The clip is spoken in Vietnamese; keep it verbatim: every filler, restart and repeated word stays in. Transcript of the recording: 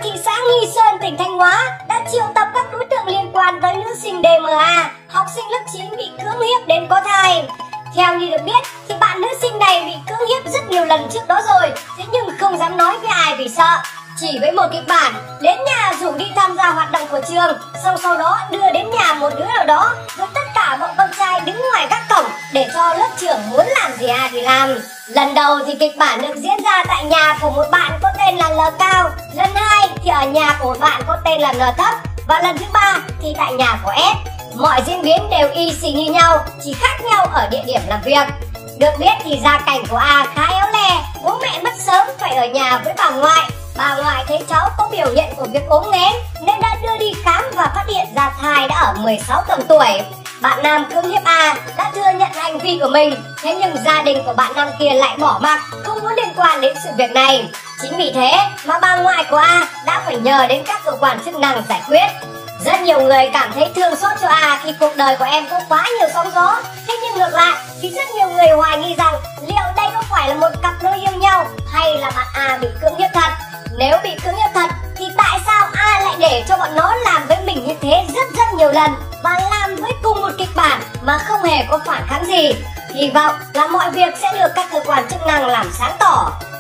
thị xã Nghi Sơn, tỉnh Thanh Hóa đã triệu tập các đối tượng liên quan tới nữ sinh đê em a, học sinh lớp chín bị cưỡng hiếp đến có thai. Theo như được biết thì bạn nữ sinh này bị cưỡng hiếp rất nhiều lần trước đó rồi, thế nhưng không dám nói với ai vì sợ. Chỉ với một kịch bản đến nhà rủ đi tham gia hoạt động của trường, xong sau đó đưa đến nhà một đứa nào đó với tất cả bọn con trai đứng ngoài các cổng để cho lớp trưởng muốn làm gì ai thì làm. Lần đầu thì kịch bản được diễn ra tại nhà của một bạn có tên là L Cao, lần hai thì ở nhà của một bạn có tên là N Thấp, và lần thứ ba thì tại nhà của S. Mọi diễn biến đều y xì như nhau, chỉ khác nhau ở địa điểm làm việc. Được biết thì gia cảnh của A khá éo le, bố mẹ mất sớm phải ở nhà với bà ngoại. Bà ngoại thấy cháu có biểu hiện của việc ốm nghén nên đã đưa đi khám và phát hiện ra thai đã ở mười sáu tuần tuổi. Bạn nam cưỡng hiếp A đã thừa nhận hành vi của mình, thế nhưng gia đình của bạn nam kia lại bỏ mặc, không muốn liên quan đến sự việc này. Chính vì thế mà bà ngoại của A đã phải nhờ đến các cơ quan chức năng giải quyết. Rất nhiều người cảm thấy thương xót cho A khi cuộc đời của em có quá nhiều sóng gió. Thế nhưng ngược lại thì rất nhiều người hoài nghi rằng liệu đây có phải là một cặp đôi yêu nhau hay là bạn A bị cưỡng hiếp thật. Nếu bị cưỡng hiếp thật thì tại sao A lại để cho bọn nó làm với mình như thế rất rất nhiều lần và làm với cùng một kịch bản mà không hề có phản kháng gì. Hy vọng là mọi việc sẽ được các cơ quan chức năng làm sáng tỏ.